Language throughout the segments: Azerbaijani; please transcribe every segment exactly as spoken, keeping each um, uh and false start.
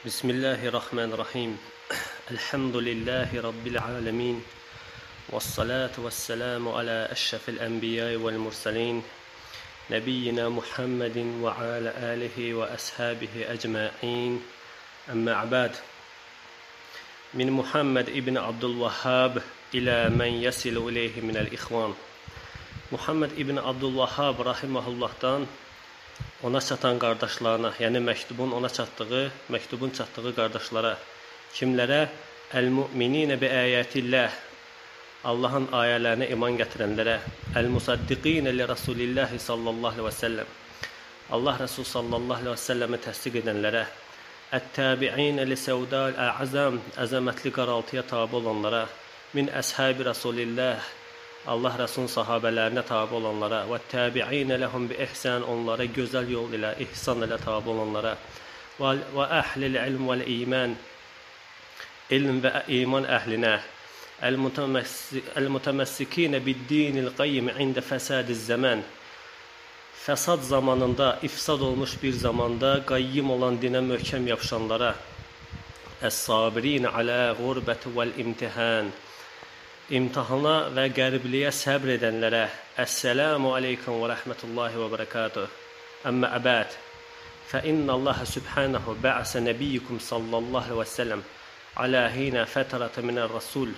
بسم الله الرحمن الرحيم الحمد لله رب العالمين والصلاة والسلام على أشرف الأنبياء والمرسلين نبينا محمد وعلى آله وأصحابه أجمعين أما بعد من محمد ابن عبد الوهاب إلى من يصل إليه من الإخوان Muhammed ibn Abdülvahhab rahimehullah'dan ona çatan qardaşlarına, yəni məktubun ona çatdığı, məktubun çatdığı qardaşlara, kimlərə? Əl-mü'mininə bi ayətillah, Allahın ayələrinə iman gətirənlərə, əl-musaddiqinə li Rasulillah sallallahu aleyhi və səlləm, Allah Rasul sallallahu aleyhi və səlləmi təsdiq edənlərə, ət-tabi'inə li səvdal ə'azam, əzəmətli qaraltıya tabi olanlara, min əshəbi Rasulillah, Allah Rəsulun sahabələrinə tabi olanlara və təbi'inə ləhum bi ihsan, onlara gözəl yol ilə, ihsan ilə tabi olanlara və əhlil ilm vəl iman, ilm və iman əhlinə, əl-mütəməssikинə bid-dinil qayyim ində fəsadiz zaman, fəsad zamanında, ifsad olmuş bir zamanda qayyim olan dinə möhkəm yapışanlara, əs-sabirinə alə qurbəti vəl imtihan, İmtihana və qəribliyə səbr edənlərə, Əssəlamu aleykum və rəhmətullahi və bərəkatuh. Əmmə əbəd, fə inna Allah subhanahu bə'sə nəbiyyikum sallallahu aleyhi və səlləm alə hinə fətərətə minər rasul.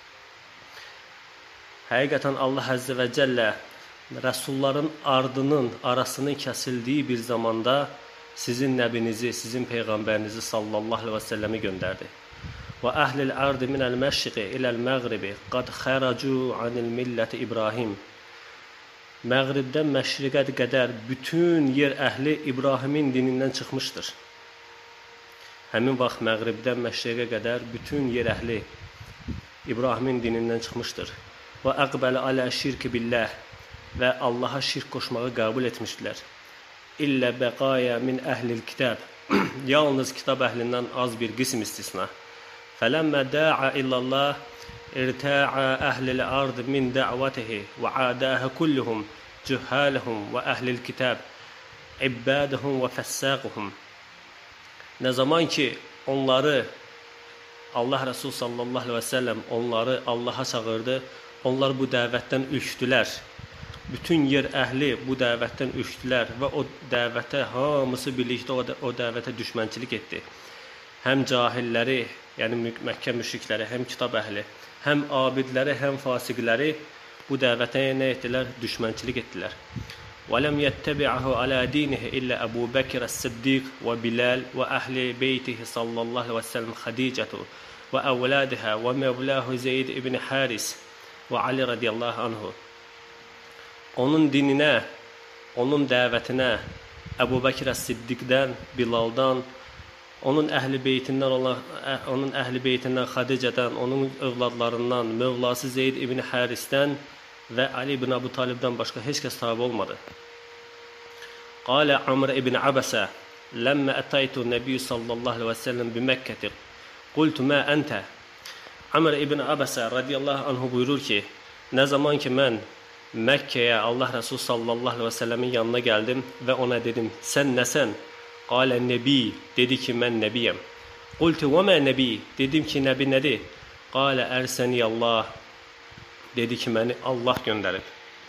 Həqiqətən Allah Əzzə və Cəllə rəsulların ardının, arasının kəsildiyi bir zamanda sizin nəbinizi, sizin peyğəmbərinizi sallallahu aleyhi və səlləmi göndərdi. Və əhlil ardı minəl məşriqi iləl məğribi qad xəracu anil milləti İbrahim. Məğribdən məşriqə qədər bütün yer əhli İbrahimin dinindən çıxmışdır. Həmin vaxt məğribdən məşriqə qədər bütün yer əhli İbrahimin dinindən çıxmışdır. Və əqbələ alə şirki billəh, və Allaha şirk qoşmağı qəbul etmişdilər. İllə bəqaya min əhlil kitab, yalnız kitab əhlindən az bir qism istisna. فَلَمَّا دَاعَ إِلَّا اللَّهِ اِرْتَاعَ أَهْلِ الْأَرْضِ مِنْ دَعْوَتِهِ وَعَادَاهَ كُلُّهُمْ جُهَّالَهُمْ وَأَهْلِ الْكِتَابِ عِبَّادَهُمْ وَفَسَّاقُهُمْ. Nə zaman ki onları, Allah Resulü sallallahu aleyhi və səlləm onları Allaha çağırdı, onlar bu dəvətdən ürkdülər. Bütün yer əhli bu dəvətdən ürkdülər və o dəvətə hamısı birlikdə o, o dəvətə düşmənçilik etdi. Həm cahilləri, yəni Məkkə müşrikləri, həm kitab əhli, həm abidləri, həm fasiqləri bu dəvətə nə etdilər? Düşmənçilik etdilər. وَلَمْ يَتَّبِعَهُ عَلَى دِينِهِ إِلَّا أَبُو بَكْرَ الصِّدِّيقُ وَبِلَالُ وَأَهْلِ بَيْتِهِ صلى الله عليه وسلم خديجة وأولادها ومولاه زيد ibn Haris və Ali radiyallahu anhu. Onun dininə, onun dəvətinə Əbu Bəkr Siddiqdən, Bilaldan, onun əhli beytindən olan, onun əhli beytindən Xadicədən, onun övladlarından, Mövlası Zeyd ibn Harisdən və Ali ibn Əbu Talibdən başqa heç kəs tabi olmadı. Qalə Amr ibn Abəsə, ləmmə ətaytu nəbiyyə sallallahu aleyhi və səlləm bi-Məkkəti, qultu mə əntə. Amr ibn Abəsə radiyallahu anhu buyurur ki, nə zaman ki mən Məkkəyə Allah Rəsul sallallahu aleyhi və səlləmin yanına gəldim və ona dedim, sən nəsən? Qalə nəbi, dedi ki, mən nəbiyəm. Qultu və mə nəbi, dedim ki, nəbi nədir? Qalə ərsəni Allah, dedi ki, məni Allah göndərib.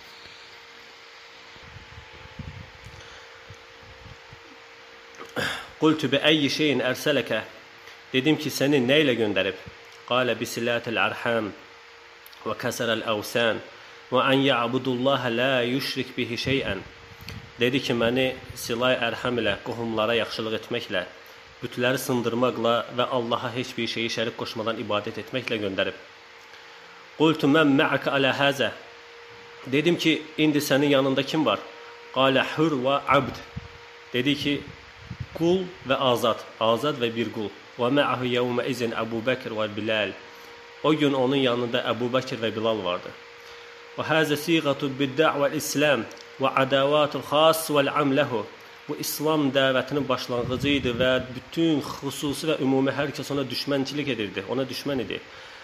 Qultu bi əyyi şeyin ərsələkə, dedim ki, səni nə ilə göndərib? Qalə bisilətil ərhəm və kəsərəl əvsən və ən yə'budullaha la yüşrik bihi şeyən. Dedi ki, məni silay ərhəm ilə, qohumlara yaxşılıq etməklə, bütləri sındırmaqla və Allaha heç bir şeyi şərik qoşmadan ibadət etməklə göndərib. Qultu mən mə'əkə alə həzə. Dedim ki, indi sənin yanında kim var? Qalə hür və abd. Dedi ki, qul və azad, azad və bir qul. Və mə'əhü yevmə izin Əbu Bəkr və Bilal. O gün onun yanında Əbu Bəkr və Bilal vardı. Və həzə siğatu bid-də'vəl İslam və ədavatul xas vəl amləhu. Bu İslam dəvətinin başlanğıcı idi və bütün xüsusi və ümumi hər kəs ona düşmənçilik edirdi, ona düşmən idi.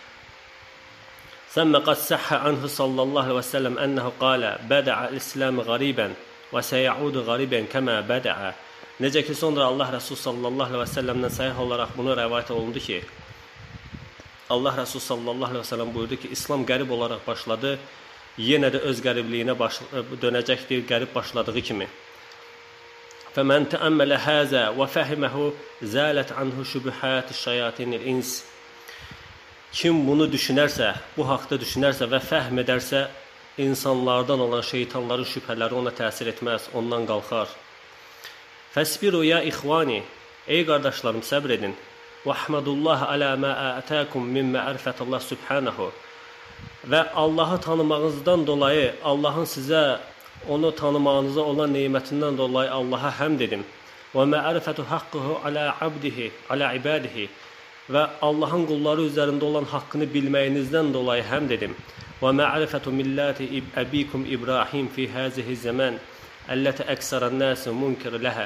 Səmmə qad səhhə anhu sallallahu aleyhi və səlləm ənəhu qalə bədə'ə İslam qaribən və səyəudu qaribən kəmə bədə'ə. Necə ki, sonra Allah Rəsul sallallahu aleyhi və səlləmdən səhih olaraq bunu rəvayət olundu ki, Allah Rəsul sallallahu aleyhi və səlləm buyurdu ki, İslam qərib olaraq başladı, yenə də öz qəribliyinə baş, dönəcəkdir, qərib başladığı kimi. فَمَنْ تَأَمَّلَ هَذَا وَفَهِمَهُ زَالَتْ عَنْهُ شُبُحَاتِ الشَّيَاطِينِ الْإِنْسِ Kim bunu düşünərsə, bu haqda düşünərsə və fəhm edərsə, insanlardan olan şeytanların şübhələri ona təsir etməz, ondan qalxar. Fəsbiru ya ixvani, ey qardaşlarım, səbr edin. Və əhmədullah alə mə ətəkum min mə'rifətullah subhanahu. Və Allahı tanımağınızdan dolayı, Allahın sizə onu tanımağınıza olan nemətindən dolayı Allaha həmd edin. Və mə'rifətu haqqıhu alə abdihi, alə ibadihi. Və Allahın qulları üzərində olan haqqını bilməyinizdən dolayı həmd edin. Və mə'rifətu milləti əbikum İbrahim fi həzihi zəmən əlləti əksərən nəsi münkir ləhə.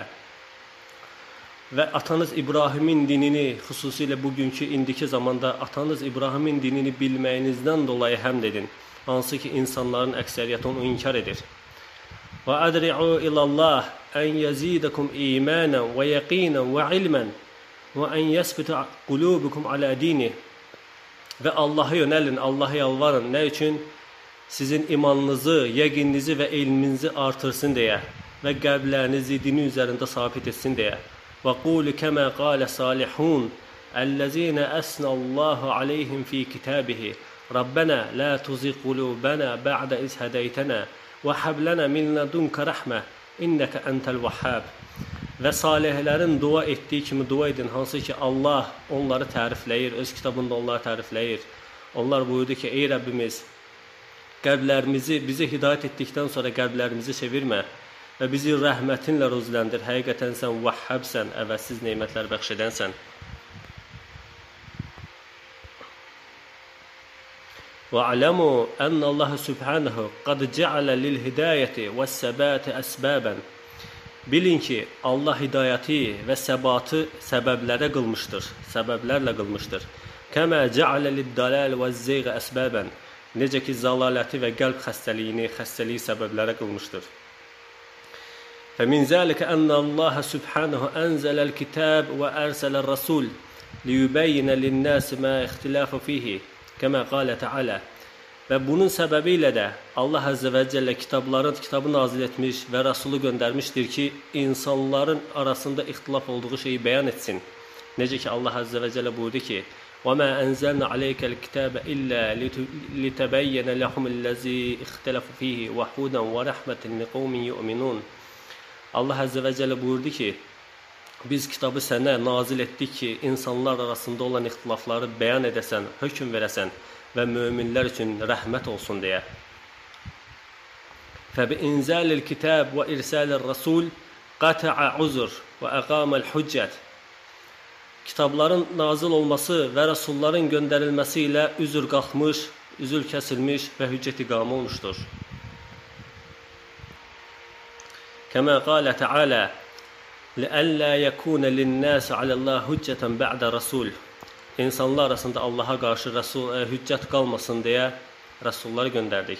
Və atanız İbrahimin dinini, xüsusilə bugünkü indiki zamanda atanız İbrahimin dinini bilməyinizdən dolayı həmd edin. Hansı ki, insanların əksəriyyəti onu inkar edir. Və ədri'u ilallah ən yəzidəkum imanən və yəqinən və ilmən və ən yəsbitə qulubukum alə dini. Və Allah'a yönəlin, Allah'a yalvarın. Nə üçün? Sizin imanınızı, yəqininizi və elminizi artırsın deyə və qəlblərinizi dini üzərində sabit etsin deyə. Və qulu kəmə qalə salihun əlləzinə əsnəllahu aleyhim fi kitabihi Rabbənə lə tuziq qulubənə bə'də iz hədəytənə və həblənə min lədunka rəhmə innəkə əntəl vəhhəb. Və salihlərin dua etdiyi kimi dua edin, hansı ki Allah onları tərifləyir, öz kitabında onları tərifləyir. Onlar buyurdu ki, ey Rəbbimiz, qəlblərimizi, bizi hidayət etdikdən sonra qəlblərimizi çevirmə və bizi rəhmətinlə ruzləndir. Həqiqətən sən vəhhəbsən, əvəzsiz neymətlər bəxş edənsən. Və aləmu ənə Allah subhanahu qad cəalə lil hidayəti və səbəti əsbəbən. Bilin ki, Allah hidayəti və səbatı səbəblərə qılmışdır, səbəblərlə qılmışdır. Kəmə cəalə lid-dalal və zeyğə əsbəbən. Necə ki, zalaləti və qəlb xəstəliyini, xəstəliyi səbəblərə qılmışdır. فمن ذلك أن الله سبحانه أنزل الكتاب وأرسل الرسول ليبين للناس ما اختلاف فيه كما قال تعالى. Və bunun səbəbi ilə də Allah Əzzə və Cəllə kitabların, kitabı nazil etmiş və Rasulü göndərmişdir ki, insanların arasında ixtilaf olduğu şeyi bəyan etsin. Necə ki, Allah Əzzə və Cəllə buyurdu ki, وَمَا أَنْزَلْنَا عَلَيْكَ الْكِتَابَ إِلَّا لِتَبَيَّنَ لَهُمُ الَّذِي اخْتَلَفُوا فِيهِ وَهُدًى وَرَحْمَةً لِقَوْمٍ يُؤْمِنُونَ. Allah Əzzə və Cəllə buyurdu ki, biz kitabı sənə nazil etdik ki, insanlar arasında olan ixtilafları bəyan edəsən, hökm verəsən və möminlər üçün rəhmət olsun deyə. فَبِإِنْزَالِ الْكِتَابِ وَإِرْسَالِ الرَّسُولِ قَتَعَ عُزُرْ وَأَقَامَ الْحُجَّةِ. Kitabların nazil olması və Rasulların göndərilməsi ilə üzür qalxmış, üzür kəsilmiş və hüccət iqamə olmuşdur. Kəmə qalə Teala لِأَلَّا يَكُونَ لِلنَّاسِ عَلَى اللّٰهِ هُجَّةً بَعْدَ رَسُولِ. İnsanlar arasında Allaha qarşı Rasul, e, hüccət qalmasın deyə Rasulları göndərdik.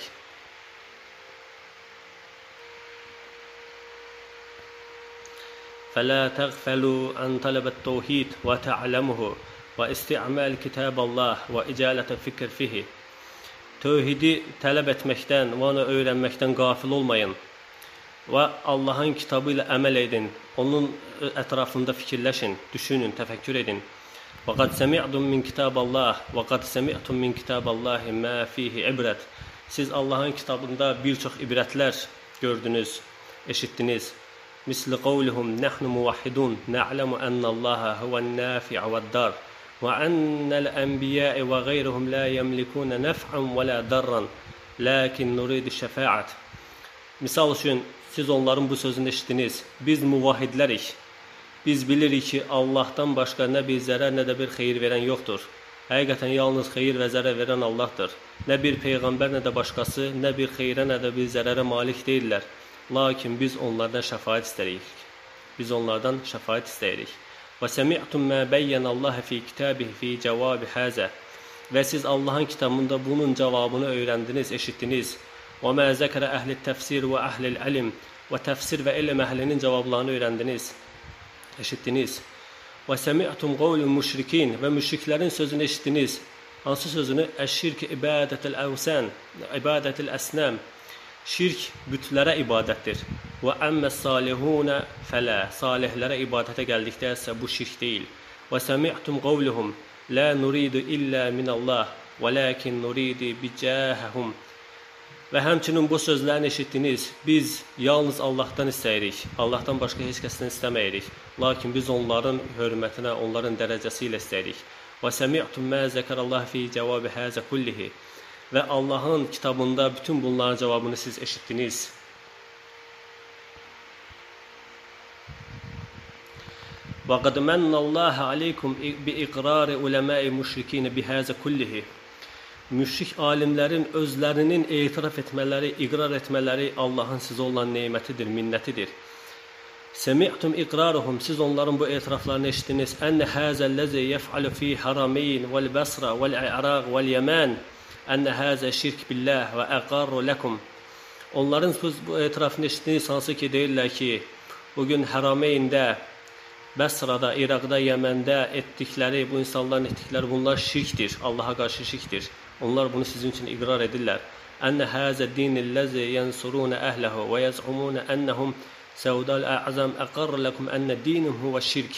فَلَا تَغْفَلُوا عَنْ طَلَبِ التَّوْحِيدِ وَتَعْلَمُهُ وَإِسْتِعْمَالِ كِتَابَ اللّٰهِ وَإِجَالَةَ فِكْرِ فِيهِ. Tövhidi tələb etməkdən və onu öyrənməkdən qafil olmayın və Allahın kitabı ilə əməl edin, onun ətrafında fikirləşin, düşünün, təfəkkür edin. وَقَدْ سَمِعْتُمْ مِنْ كِتَابَ اللّٰهِ وَقَدْ سَمِعْتُمْ مِنْ كِتَابَ اللّٰهِ مَا فِيهِ عِبْرَةٌ. Siz Allahın kitabında bir çox ibrətlər gördünüz, eşitdiniz. مِثْلِ قَوْلِهُمْ نَحْنُ مُوَحِّدُونَ نَعْلَمُ أَنَّ اللّٰهَ هُوَ النَّافِعُ وَالضَّارُ وَأَنَّ الْأَنْبِيَاءَ وَغَيْرُهُمْ لَا يَمْلِكُونَ نَفْعًا وَلَا ضَرًّا لَكِنْ نُرِيدُ الشَّفَاعَةَ. Misal üçün, siz onların bu sözünü eşitdiniz. Biz muvahhidlərik. Biz bilirik ki, Allahdan başqa nə bir zərər, nə də bir xeyir verən yoxdur. Həqiqətən yalnız xeyir və zərər verən Allahdır. Nə bir peyğəmbər, nə də başqası, nə bir xeyrə, nə də bir zərərə malik deyirlər. Lakin biz onlardan şəfaət istəyirik. Biz onlardan şəfaət istəyirik. Və səmi'tum mə bəyyənəllaha fi kitabihi fi cəvabi həzə. Və siz Allahın kitabında bunun cavabını öyrəndiniz, eşitdiniz. Və mə zəkərə əhli təfsir və əhli əlim və təfsir və elm əhlinin cavablarını öyrəndiniz. eşitdiniz. Və səmi'tum qawlul müşrikin və müşriklərin sözünü eşitdiniz. Hansı sözünü? Əşşirk ibadətul əvsən, ibadətul əsnam. Şirk bütlərə ibadətdir. Və əmməs salihunə fələ. Salihlərə ibadətə gəldikdə isə bu şirk deyil. Və səmi'tum qawluhum la nuridu illə minallah və lakin nuridu bicahəhum. Və həmçinin bu sözlərini eşitdiniz. Biz yalnız Allahdan istəyirik. Allahdan başqa heç kəsdən istəməyirik. Lakin biz onların hörmətinə, onların dərəcəsi ilə istəyirik. Və səmi'tum mə zəkərəllah fi cavabı həzə kullihi. Və Allahın kitabında bütün bunların cavabını siz eşitdiniz. Və qad mənnəllahu aleykum bi iqrari uləmai müşrikin bi həzə kullihi. Müşrik alimlərin özlərinin etiraf etmələri, iqrar etmələri Allahın sizə olan nemətidir, minnətidir. Səmi'tum iqraruhum, siz onların bu etiraflarını eşitdiniz. Ənə həzəlləzi yəf'alu fi harameyn vəl-bəsra vəl-i'raq vəl-yəmən. Ənə həzə şirk billah və əqarru ləkum. Onların bu etirafını eşitdiniz, hansı ki deyirlər ki, bugün Harameyndə, Bəsrada, İraqda, Yəməndə etdikləri, bu insanların etdikləri bunlar şirkdir, Allaha qarşı şirkdir. Onlar bunu sizin üçün iqrar edirlər. Ənə həzə dinilləzi yənsurunə əhləhu və yəz'umunə ənəhum səudəl ə'zəm əqarr ləkum ənə dinim huvə şirk.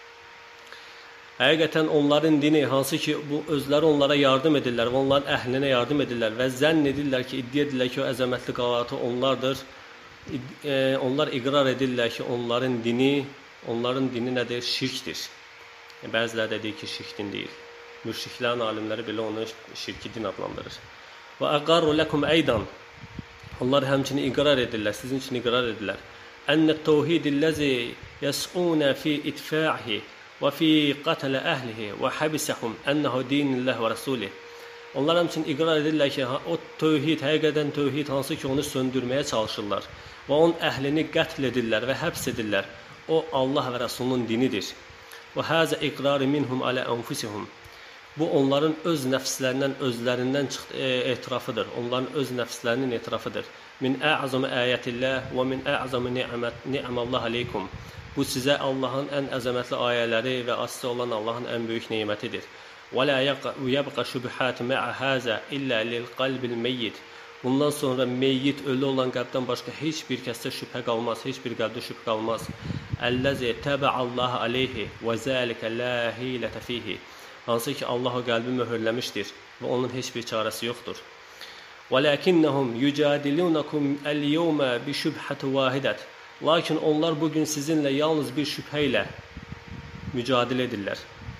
Həqiqətən onların dini, hansı ki bu özləri onlara yardım edirlər və onların əhlinə yardım edirlər və zənn edirlər ki, iddia edirlər ki, o əzəmətli qalatı onlardır. Onlar iqrar edirlər ki, onların dini, onların dini nədir? Şirkdir. Bəziləri də deyir ki, şirk din deyil. Müşriklərin alimləri belə onu şirki din adlandırır. Və əqarru ləkum əydan. Onlar həmçinin iqrar edirlər, sizin üçün iqrar edirlər. Ənə təvhidilləzi yəs'unə fi itfə'ihi və fi qatələ əhlihi və həbisəhum ənəhu dinilləh və rəsulih. Onlar həmçinin iqrar edirlər ki, o tövhid, həqiqətən tövhid hansı ki onu söndürməyə çalışırlar və onun əhlini qətl edirlər və həbs edirlər. O Allah və Rəsulunun dinidir. Və həzə iqrarı minhum alə ənfusihum. Bu onların öz nəfslərindən, özlərindən etirafıdır. Onların öz nəfslərinin etirafıdır. Min ə'zəmi əyətilləh və min ə'zəmi ni'məllah aleykum. Bu sizə Allahın ən əzəmətli ayələri və aslı olan Allahın ən böyük nemətidir. Və la yəbqə şübhət mə'ə həzə illə lil qalbil meyyid. Bundan sonra meyyit, ölü olan qəlbdən başqa heç bir kəsdə şübhə qalmaz, heç bir qəlbdə şübhə qalmaz. Əlləzi təbə'allahu aleyhi və zəlikə la hilətə fihi. Hansı ki Allah o qəlbi möhürləmişdir və onun heç bir çarəsi yoxdur. وَلَكِنَّهُمْ يُجَادِلُونَكُمْ الْيَوْمَ بِشُبْحَةِ وَاحِدَةٍ. Lakin onlar bugün sizinlə yalnız bir şübhə ilə mücadilə edirlər.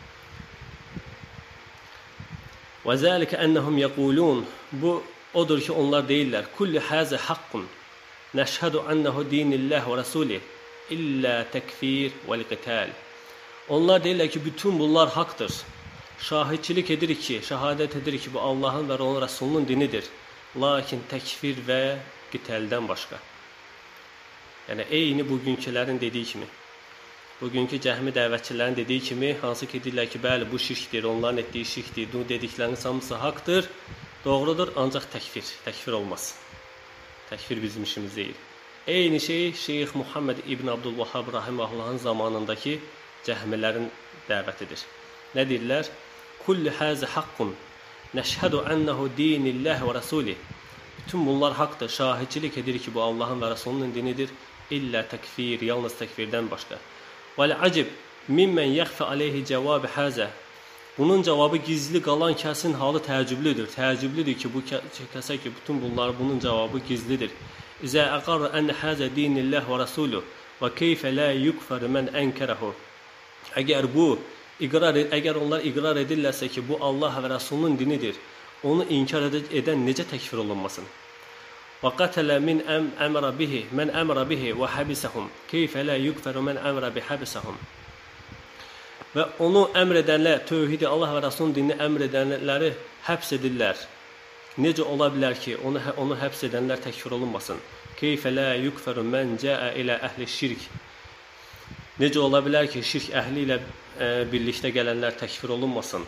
وَذَلِكَ أَنَّهُمْ يَقُولُونَ. Bu odur ki onlar deyirlər: "Kullu haza haqqun. Nəşhədu annahu dinillah və rasulih illə təkfir vəl-qital." Onlar deyirlər ki, bütün bunlar haqdır. Şahidçilik edirik ki, şahadət edirik ki, bu Allahın və onun Rəsulunun dinidir. Lakin təkfir və qitaldən başqa. Yəni, eyni bugünkülərin dediyi kimi. Bugünkü cəhmi dəvətçilərin dediyi kimi, hansı ki, deyirlər ki, bəli, bu şirkdir, onların etdiyi şirkdir, bu dediklərinin hamısı haqdır, doğrudur, ancaq təkfir, təkfir olmaz. Təkfir bizim işimiz deyil. Eyni şey, Şeyx Muhammed İbn Abdülvahhab Rahimahullahın zamanındakı cəhmilərin dəvətidir. Nə deyirlər? Kullu haza haqqun. Nəşhədu annahu dinillah və rasulih. Bütün bunlar haqdır. Şahidçilik edir ki, bu Allahın və Rəsulunun dinidir. İllə təkfir, yalnız təkfirdən başqa. Vəl-acib mimmən yəxfə aleyhi cavabı haza. Bunun cavabı gizli qalan kəsin halı təəccüblüdür. Təəccüblüdür ki, bu kəsə ki, bütün bunlar bunun cavabı gizlidir. İzə əqarr ənə haza dinillah və rasuluh və keyfə la yukfar mən ənkərəhu. Əgər bu İqrar, əgər onlar iqrar edirlərsə ki, bu Allah və Rəsulunun dinidir, onu inkar edən necə təkfir olunmasın? Və qətələ min əmrə bihi, mən əmrə bihi və həbisəhum, keyfə lə yukfəru mən əmrə bi həbisəhum. Və onu əmr edənlər, tövhidi, Allah və Rəsulunun dinini əmr edənləri həbs edirlər. Necə ola bilər ki, onu, onu həbs edənlər təkfir olunmasın? Keyfə lə yukfəru mən cəə ilə əhli şirk. Necə ola bilər ki, şirk əhli ilə e, birlikdə gələnlər təkfir olunmasın?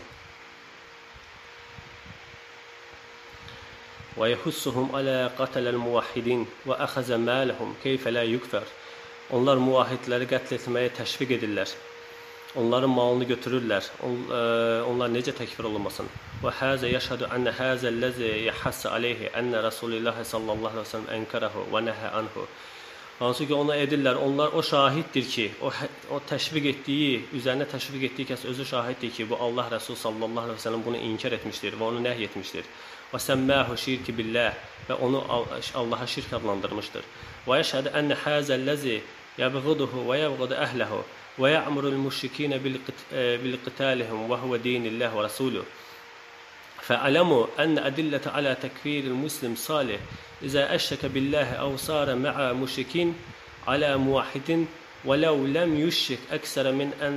Və yəhussuhum alə qatələl muvahhidin və əxəzə mələhum keyfə lə yukfər. Onlar muvahhidləri qətl etməyə təşviq edirlər. Onların malını götürürlər. On, e, onlar necə təkfir olunmasın? Və həzə yəşhədu ənə həzəlləzi yəhəssə aleyhi ənə Rasulullah sallallahu aleyhi və səlləm ənkərəhu və nəhə anhu. Hansı ki, ona edirlər, onlar o şahiddir ki, o, o təşviq etdiyi, üzərinə təşviq etdiyi kəs özü şahiddir ki, bu Allah Rəsul sallallahu aleyhi və səlləm bunu inkar etmişdir və onu nəhy etmişdir. Və səmməhu şirki billah və onu Allaha şirk adlandırmışdır. Və yəşhədu ənə həzəlləzi yəbğuduhu və yəbğudu əhləhu və yə'murul müşrikinə bil-qitalihim və huvə dinillah və rasuluh. فاعلموا أن أدلة على تكفير المسلم صالح إذا أشرك بالله أو صار مع مشركين على موحد ولو لم يشرك أكثر من أن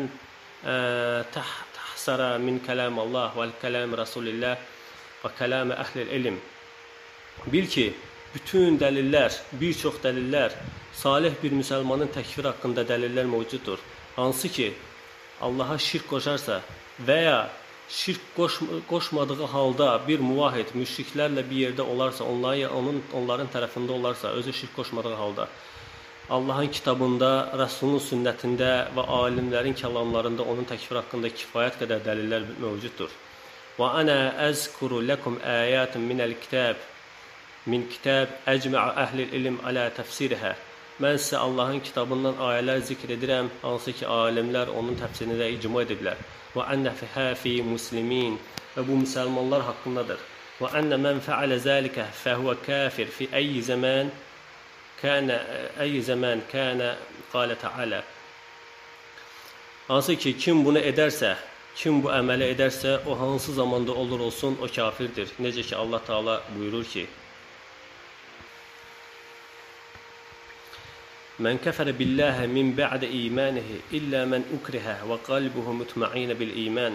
تحصر من كلام الله والكلام رسول الله وكلام أهل العلم. Bil ki, bütün dəlillər, bir çox dəlillər, salih bir müsəlmanın təkfir haqqında dəlillər mövcuddur. Hansı ki, Allaha şirk qoşarsa və ya şirk qoş, qoşmadığı halda bir muvahid müşriklərlə bir yerdə olarsa, onların, onun, onların tərəfində olarsa, özü şirk qoşmadığı halda, Allahın kitabında, Rəsulun sünnətində və alimlərin kəlamlarında onun təkfir haqqında kifayət qədər dəlillər mövcuddur. Və ana əzkuru lakum ayatun minəl kitab min kitab əcmə'a əhlil ilm alə təfsirihə. Mən sizə Allahın kitabından ayələr zikr edirəm, hansı ki, alimlər onun təfsirində icma ediblər. Və ənə fəhəfi muslimin və bu müsəlmanlar haqqındadır. Və ənə mən fəalə zəlikə fəhvə kafir fi əyyi zaman kənə əyyi zaman kənə qalə təalə. Hansı ki, kim bunu edərsə, kim bu əməli edərsə, o hansı zamanda olur olsun, o kafirdir. Necə ki, Allah Teala buyurur ki, Mən kəfərə billəhə min bə'də imanihə illə mən ukrihə və qalbuhu mutmainə bil iman.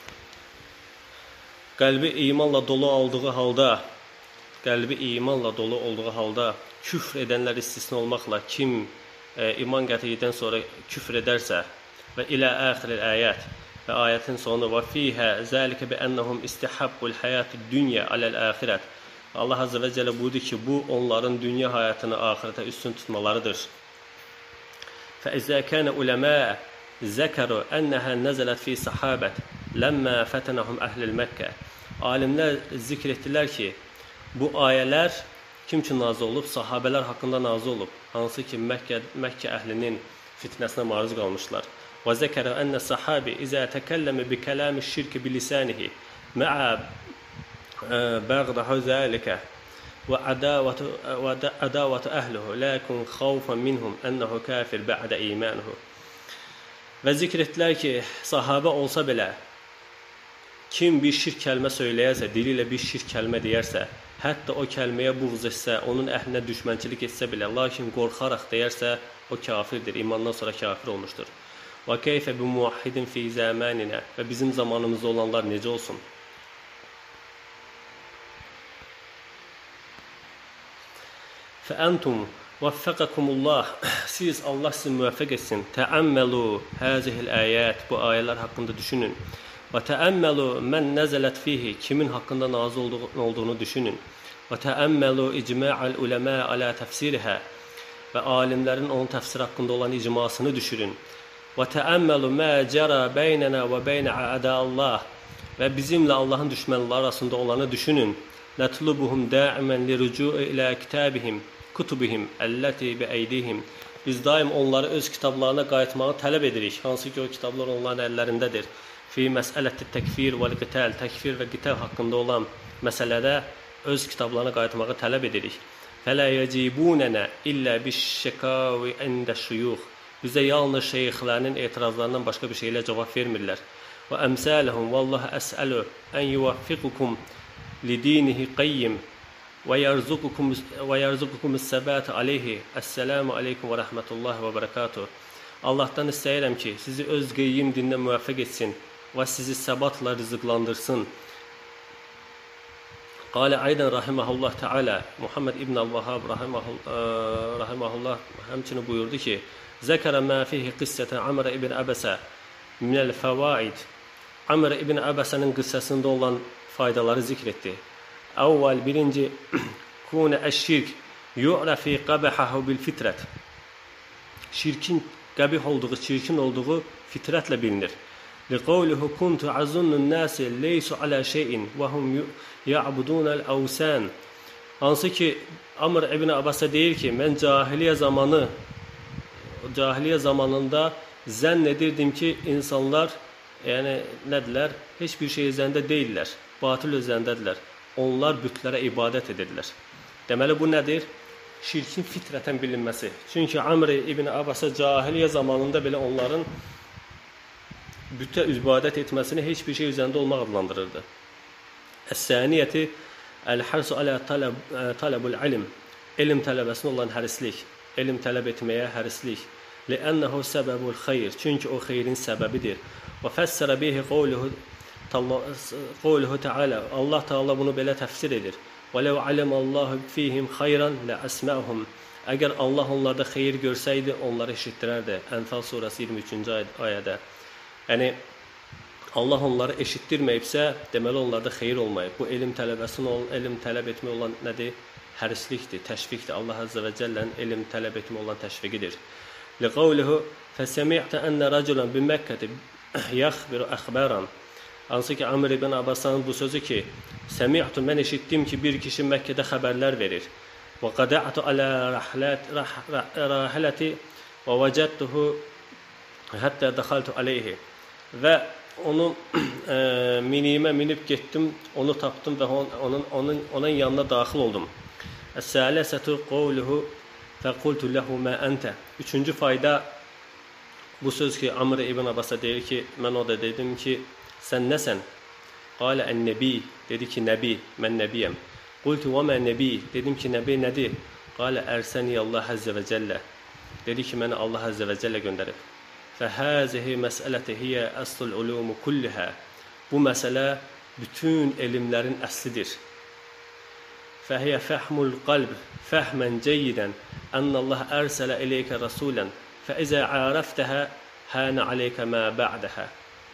Qəlbi imanla dolu olduğu halda, qəlbi imanla dolu olduğu halda küfr edənlər istisna olmaqla kim e, iman gətirdikdən sonra küfr edərsə və ilə əxiril ayət və ayətin sonu və fihə zəlikə bi ennəhum istihabbul həyatü dünya aləl əxirət. Allah Azze və Cəllə buyurdu ki, bu onların dünya həyatını axirətə üstün tutmalarıdır. فإذا كان علماء ذكروا أنها نزلت في صحابة لما فتنهم أهل المكة. Alimlər zikr etdilər ki, bu ayələr kim üçün nazil olub? Sahabələr haqqında nazil olub. Hansı ki, Məkkə, Məkkə əhlinin fitnəsinə maruz qalmışlar. Və zəkərə ənə sahabi izə təkəlləmə bi kələmi şirki bilisanihi mə'ə bəğdahu zəlikə və ədavətü əhluhu ləkun xavfən minhum ənəhu kafir bə'də imanuhu. Və zikr etdilər ki, sahabə olsa belə, kim bir şirk kəlmə söyləyərsə, dili ilə bir şirk kəlmə deyərsə, hətta o kəlməyə buğz etsə, onun əhlinə düşmənçilik etsə belə, lakin qorxaraq deyərsə, o kafirdir, imandan sonra kafir olmuşdur. Və keyfə bi muvahhidin fi zəməninə və bizim zamanımızda olanlar necə olsun? فأنتم وفقكم الله. Siz Allah sizi müvəffəq etsin. Təəmməlu həzihil ayət. Bu ayələr haqqında düşünün. Və təəmməlu mən nəzələt fihi. Kimin haqqında nazil olduğunu düşünün. Və təəmməlu icma'al uləmə alə təfsirihə. Və alimlərin onun təfsir haqqında olan icmasını düşünün. Və təəmməlu mə cərə beynənə və beynə ədəllah. Və bizimlə Allahın düşmənləri arasında olanı düşünün. Nətlubuhum dəimən lirücu'i ilə kitabihim. Kutubihim əlləti bi əydihim. Biz daim onları öz kitablarına qayıtmağı tələb edirik. Hansı ki, o kitablar onların əllərindədir. Fi məsələti təkfir və qital, təkfir və qital haqqında olan məsələdə öz kitablarına qayıtmağı tələb edirik. Fələ yəcibunənə illə biş-şəkavi əndə şuyux. Bizə yalnız şeyxlərinin etirazlarından başqa bir şeylə cavab vermirlər. Və əmsələhum vallahi əsəlu ən yuvaffiqukum lidinihi qayyim və yarzuqukum səbət aleyhi. Əssəlamu aleykum və rəhmətullahi və bərəkatuhu. Allahdan istəyirəm ki, sizi öz qeyyim dininə müvəffəq etsin və sizi səbatla rızıqlandırsın. Qalə aydən rahiməhullah Teala, Muhammed ibn Al-Vahhab rahiməhullah həmçinin buyurdu ki, zəkərə mə fihi qissətən Amr ibn Əbəsə minəl fəvaid. Amr ibn Əbəsənin qıssəsində olan faydaları zikr etdi. Əvvəl birinci, kunə əşşirk yu'rəfi qəbəhəhu bil fitrət. şirkin qəbih olduğu, çirkin olduğu fitrətlə bilinir. Liqawlihi kuntu azunnun nasi laysu ala şeyin və hum ya'budunal awsan. Hansı ki Amr ibn Abbas'a deyir ki, mən cahiliyə zamanı cahiliyə zamanında zənn edirdim ki, insanlar yəni nədirlər? Heç bir şey üzərində deyirlər, batıl üzərindədirlər. Onlar bütlərə ibadət edirlər. Deməli bu nədir? Şirkin fitrətən bilinməsi. Çünki Amr ibn Abbas'a cahiliyə zamanında belə onların bütə ibadət etməsini heç bir şey üzərində olmaq adlandırırdı. Əs-saniyyəti əl-harsu alə talabul ilm. Elm tələbəsinə olan hərislik, elm tələb etməyə hərislik. Li'annahu səbəbul xeyr. Çünki o xeyrin səbəbidir. Və fəssərə bihi qawluhu qawluhu Teala. Allah Teala bunu belə təfsir edir. Və ləv alimallahu fihim xeyran la asma'hum. Əgər Allah onlarda xeyir görsəydi, onları eşitdirərdi. Ənfal surəsi iyirmi üçüncü ayədə. Yəni Allah onları eşitdirməyibsə, deməli onlarda xeyir olmayıb. Bu elm tələbəsinin ol, elm tələb etmək olan nədir? Hərislikdir, təşviqdir. Allah Azze və Cəllənin elm tələb etmək olan təşviqidir. Liqawlihi fəsəmi'tə ənə raculan bi Məkkəti yaxbiru əxbəran. Hansı ki Amr ibn Abbas'ın bu sözü ki, səmi'tu, mən eşitdim ki, bir kişi Məkkədə xəbərlər verir. Və qada'tu alə rahiləti və vəcədtuhu hətta dəxaltu aleyhi. Və onu e, minimə minib getdim, onu tapdım və onun, onun, onun yanına daxil oldum. Əs-sələsətü qavluhu fəqultu ləhu mə əntə. Üçüncü fayda bu söz ki, Amr ibn Abbas'a deyir ki, mən o da dedim ki, sən nəsən? Qalə ən-nəbi, dedi ki, nəbi, mən nəbiyəm. Qultu və mə nəbi, dedim ki, nəbi nədir? Qalə ərsəni Allah Əzzə və Cəllə, dedi ki, məni Allah Əzzə və Cəllə göndərib. Fəhəzihi məsələti hiyə əslul ulumu kullihə. Bu məsələ bütün elmlərin əslidir. Fəhiyyə fəhmul qalb, fəhmən cəyyidən, ənəlləh ərsələ iləykə rasulən, fəizə ərəftəhə, hənə aleykə mə bə'dəhə.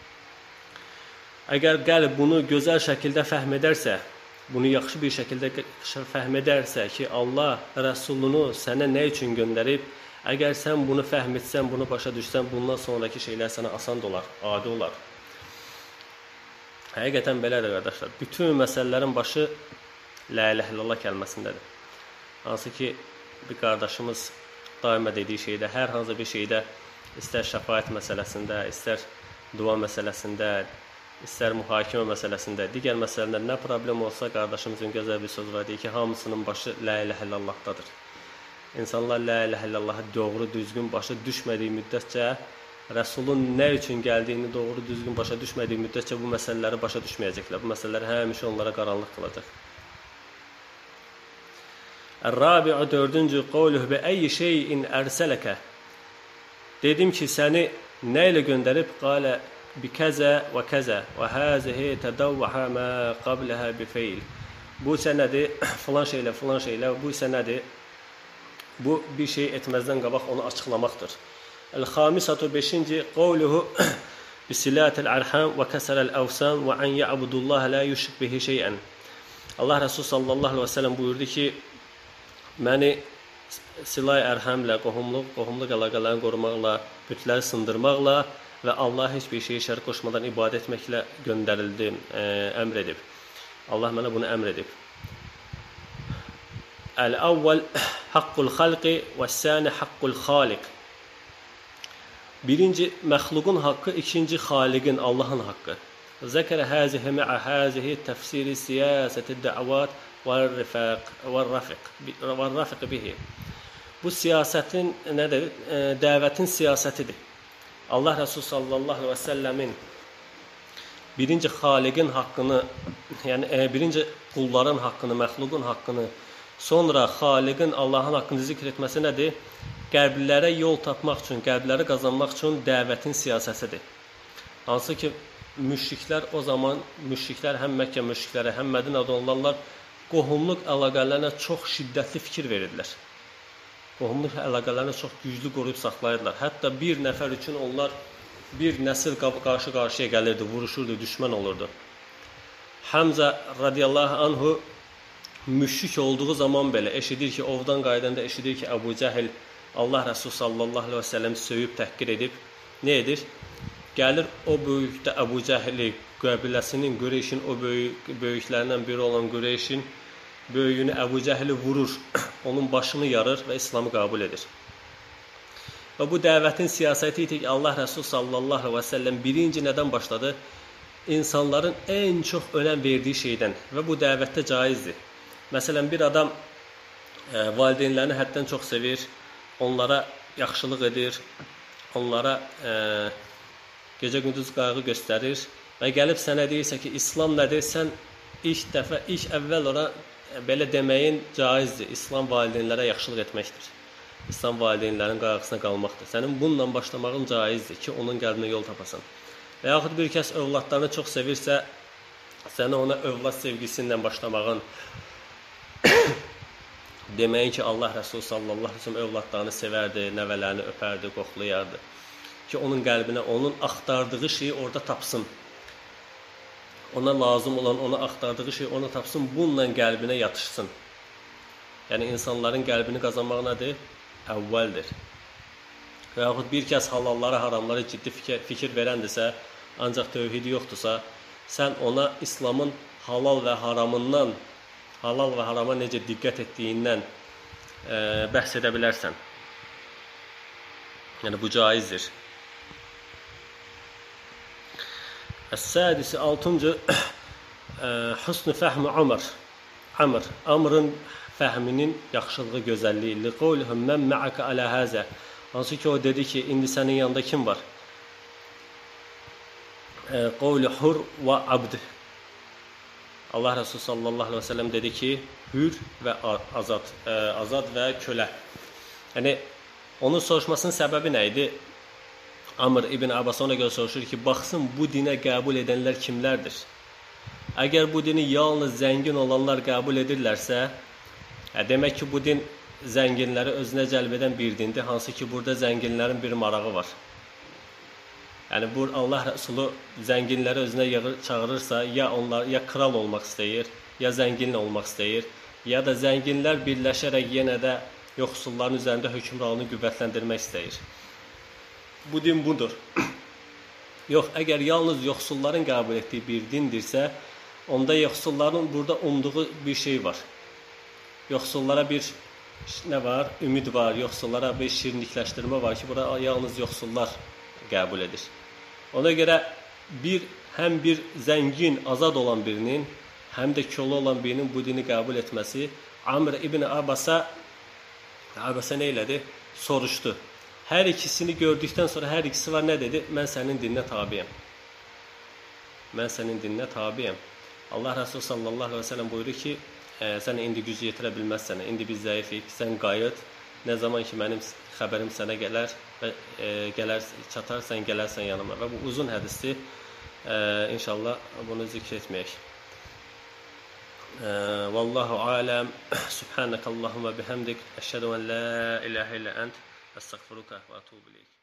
Əgər qəlb bunu gözəl şəkildə fəhm edərsə, bunu yaxşı bir şəkildə fəhm edərsə ki, Allah Rəsulunu sənə nə üçün göndərib, əgər sən bunu fəhm etsən, bunu başa düşsən, bundan sonraki şeylər sənə asan olar, adi olar. Həqiqətən belədir, qardaşlar. Bütün məsələlərin başı La ilahe illallah kəlməsindədir. Hansı ki, bir qardaşımız daimə dediyi şeydə, hər hansı bir şeydə, istər şəfaət məsələsində, istər dua məsələsində, istər mühakimə məsələsində, digər məsələlərdə nə problem olsa, qardaşımızın gözəl bir söz var, deyir ki, hamısının başı La ilahe illallahdadır. İnsanlar La ilahe illallahı doğru, düzgün başa düşmədiyi müddətcə, Rəsulun nə üçün gəldiyini doğru, düzgün başa düşmədiyi müddətcə bu məsələləri başa düşməyəcəklər. Bu məsələlər həmişə onlara qaranlıq qılacaq. Ər-rabi'u dördüncü qavluhu bi ayyi şeyin ərsələkə. Dedim ki, səni nə ilə göndərib? Qalə bi kəzə və kəzə və həzihi tədavvəhə mə qabləhə bi feyl. Bu isə nədir? Filan şeylə, filan şeylə. Bu isə nədir? Bu bir şey etməzdən qabaq onu açıqlamaqdır. El-xamisatu beşinci qavluhu bisilatil arham və kəsərəl əvsan və an ya'budullaha la yushrik bihi şey'ən. Allah Rəsul sallallahu əleyhi və səlləm buyurdu ki, məni silay ərhəmlə, qohumluq, qohumluq əlaqələrini qorumaqla, bütləri sındırmaqla və Allah heç bir şeyi şərik qoşmadan ibadət etməklə göndərildi, ə, əmr edib. Allah mənə bunu əmr edib. Əl-əvvəl haqqul xalqi və s-sani haqqul xaliq. Birinci məxluqun haqqı, ikinci xaliqin, Allahın haqqı. Zəkərə həzihi mə'ə həzihi təfsiri siyasəti də'vat və-rafiq bihi. Bu siyasətin nədir? Dəvətin siyasətidir. Allah Rəsul sallallahu əleyhi və səlləmin birinci xaliqin haqqını, yəni birinci qulların haqqını, məxluqun haqqını, sonra xaliqin, Allahın haqqını zikr etməsi nədir? Qəlblərə yol tapmaq üçün, qəlbləri qazanmaq üçün dəvətin siyasətidir. Hansı ki, müşriklər o zaman, müşriklər həm Məkkə müşrikləri, həm Mədinədə olanlar qohumluq əlaqələrinə çox şiddətli fikir verirdilər. Qohumluq əlaqələrini çox güclü qoruyub saxlayırdılar. Hətta bir nəfər üçün onlar bir nəsil qarşı-qarşıya gəlirdi, vuruşurdu, düşmən olurdu. Həmzə radiyallahu anhu müşrik olduğu zaman belə eşidir ki, ovdan qaydanda eşidir ki, Əbu Cəhil Allah Rəsulü sallallahu əleyhi və səlləm söyüb təhqir edib, nə edir? Gəlir o böyükdə Əbu Cəhli qəbiləsinin, Qureyşin o böyük böyüklərindən biri olan Qureyşin böyüyünü Əbu Cəhli vurur, onun başını yarır və İslamı qəbul edir. Və bu dəvətin siyasəti idi ki, Allah Rəsulü sallallahu əleyhi və səlləm birinci nədən başladı? İnsanların ən çox önəm verdiyi şeydən və bu dəvətdə caizdir. Məsələn, bir adam e, valideynlərini həddən çox sevir, onlara yaxşılıq edir, onlara e, gecə-gündüz qayğı göstərir və gəlib sənə deyirsə ki, İslam nədir? Sən ilk dəfə, ilk əvvəl ora belə deməyin caizdir. İslam valideynlərə yaxşılıq etməkdir. İslam valideynlərin qayğısına qalmaqdır. Sənin bununla başlamağın caizdir ki, onun qəlbinə yol tapasan. Və yaxud bir kəs övladlarını çox sevirsə, sənə ona övlad sevgisindən başlamağın, deməyin ki, Allah Rəsulü sallallahu əleyhi və səlləm övladlarını sevərdi, nəvələrini öpərdi, qoxlayardı. Ki, onun qəlbinə, onun axtardığı şeyi orada tapsın. Ona lazım olan, ona axtardığı şeyi ona tapsın, bununla qəlbinə yatışsın. Yəni, insanların qəlbini qazanmaq nədir? Əvvəldir. Və yaxud bir kəs halallara, haramlara ciddi fikir, fikir verəndirsə, ancaq tövhidi yoxdursa, sən ona İslamın halal və haramından, halal və harama necə diqqət etdiyindən e, bəhs edə bilərsən. Yəni, bu caizdir. Əs-sədisi, altıncı, husn-u fəhmi Amr. Amr, Amrın fəhminin yaxşılığı, gözəlliyi. Liqawlihim mən ma'aka ala haza. Hansı ki o dedi ki, indi sənin yanında kim var? Qawlu hur və abd. Allah Rəsulü sallallahu əleyhi və səlləm dedi ki, hür və azad, azad və kölə. Yəni onun soruşmasının səbəbi nə idi? Amr ibn Abbas ona görə soruşur ki, baxsın bu dinə qəbul edənlər kimlərdir? Əgər bu dini yalnız zəngin olanlar qəbul edirlərsə, demək ki, bu din zənginləri özünə cəlb edən bir dindir, hansı ki, burada zənginlərin bir marağı var. Yəni, bu Allah Rəsulü zənginləri özünə çağırırsa, ya onlar ya kral olmaq istəyir, ya zəngin olmaq istəyir, ya da zənginlər birləşərək yenə də yoxsulların üzərində hökmranlığını qüvvətləndirmək istəyir. Bu din budur. Yox, əgər yalnız yoxsulların qəbul etdiyi bir dindirsə, onda yoxsulların burada umduğu bir şey var. Yoxsullara bir nə var? Ümid var. Yoxsullara bir şirinlikləşdirmə var ki, bura yalnız yoxsullar qəbul edir. Ona görə bir həm bir zəngin, azad olan birinin, həm də kölə olan birinin bu dini qəbul etməsi Amr ibn Abbasa Abbasa nə elədi? Soruşdu. Hər ikisini gördükdən sonra hər ikisi var nə dedi? Mən sənin dininə tabiyəm. Mən sənin dininə tabiyəm. Allah Rəsulü sallallahu əleyhi və səlləm buyurur ki, e, sən indi güc yetirə bilməzsən, indi biz zəifik, sən qayıt. Nə zaman ki mənim xəbərim sənə gələr və e, gələr çatar, sən gələrsən yanıma. Və bu uzun hədisdir. E, inşallah bunu zikr etməyək. E, Vallahu aləm. Subhanakallahumma bihamdik. Əşhədu en la ilahe illa ent. Estağfiruka ve etûbü ileyk.